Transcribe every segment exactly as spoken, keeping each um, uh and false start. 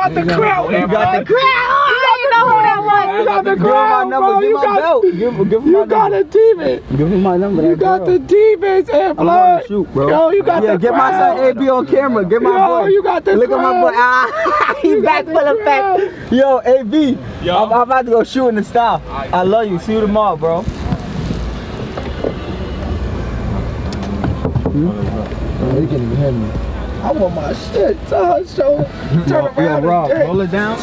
got the crowd. You got the crowd. You know who that was. You got the crowd, bro. You got, you got the demons. Give him my number. You got the demons and blood. Shoot, bro. Yo, you got yeah, the get crowd. my son A B on camera. Get my Yo, boy. you got the Look crowd. at my boy. Ah, he back full of fat. Yo, A B. Yo. I'm, I'm about to go shoot in the style. Right. I love you. See you tomorrow, bro. Hmm? Oh, you can't even hear me. I want my shit. Tell her, show. Turn around. Yo, Rob, roll it down.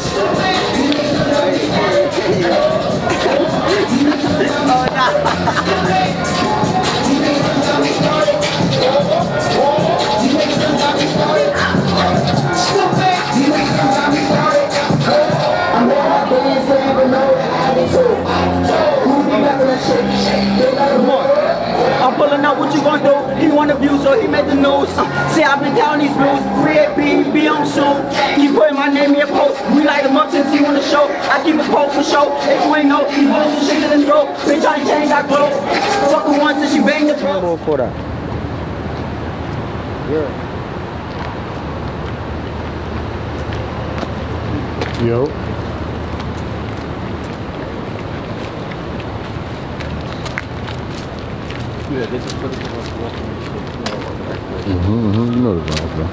Oh, nah. I'm pulling up, what you gonna do? He want a view, so he made the news. Uh, see, I've been counting these blues. Free A B, be on soon. Keep putting my name in your post. We light him up since he want to show. I keep it post for show. If you ain't know, he wants to shit in his throat. Bitch, I ain't changed, I glow. Fuck her once since she banged the throat. For that. Yeah. Yo. Yeah, this is for the walking. Mm-hmm, mm-hmm. You know the vibe, bro.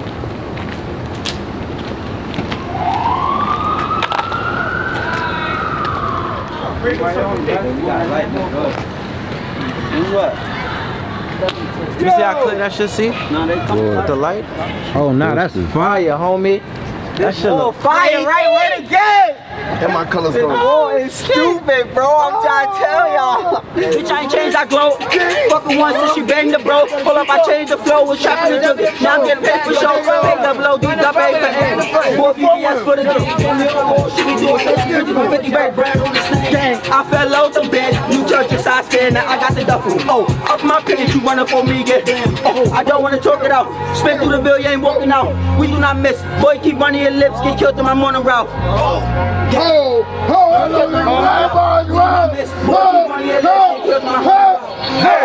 What? You see how clear that shit, see? No, they come with the light. Oh, nah, that's Fire, homie. That shit look fire right where the game. And my colors go. Oh, it's stupid, bro. I'm trying to tell y'all. Bitch, I ain't changed, I glow. Fucking once since she banged the bro. Pull up, I changed the flow. Was trapping the jugger. Now I'm getting paid for show. Pay double O, do double A for N. More V V S for the drink. She be doing fifty for fifty back brand on the snake. Dang, I fell low to bed. New church size stand. Now I got the duffel. Oh, up my pants, you run up on me, get damn. Oh, I don't want to talk it out. Spin through the bill, you ain't walking out. We do not miss. Boy, keep running your lips. Get killed in my morning route. Oh. Ho, ho, I know you right, boy, you right. Ho, ho, ho, hey.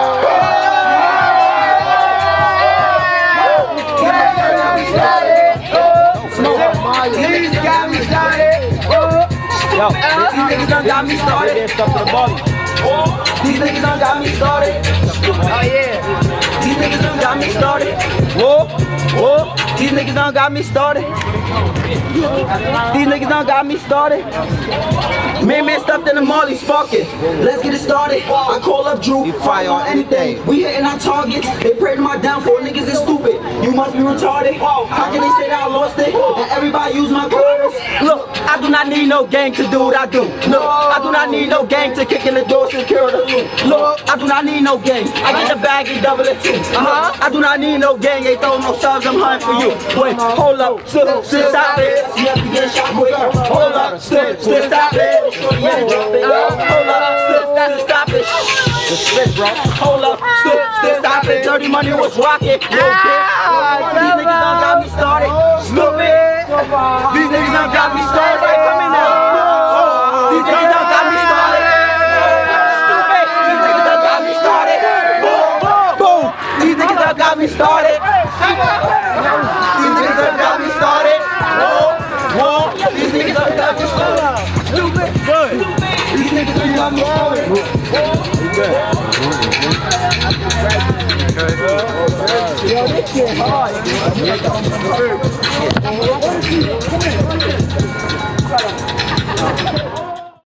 These got me started. Yo, these niggas done got me started. These niggas done got me started. Oh yeah. These niggas done got me started. Whoa, whoa. These niggas done got me started. These niggas done got me started. Man, man, stuffed in the molly, sparking. Let's get it started. I call up Drew, fire on anything. We hitting our targets. They pray to my downfall. Niggas is stupid. You must be retarded. How can they say that I lost it? And everybody use my chorus. Look, I do not need no gang to do what I do. Look, I do not need no gang to kick in the door, secure the loot. Look, I do not need no gang. I get the bag and double it too. Uh-huh. I do not need no gang. They throw no subs. I'm hunting for you. Wait, hold up, still, still stop it. You have to get shot quick. Hold up, still, still stop it. Yeah, hold up, still, still stop it. The spit, bro. Hold up, still, still stop it. Dirty money was rocking. Yo, bitch. These niggas done got me started. Stupid. These niggas done got me started. Right, come in now. These niggas done got me started. Stupid. These niggas done got me started. Boom. These niggas done got me started. These niggas done got me started. Whoa, whoa. These niggas done got me started. Stupid. Good. These niggas done got me started. Yo, this shit hard.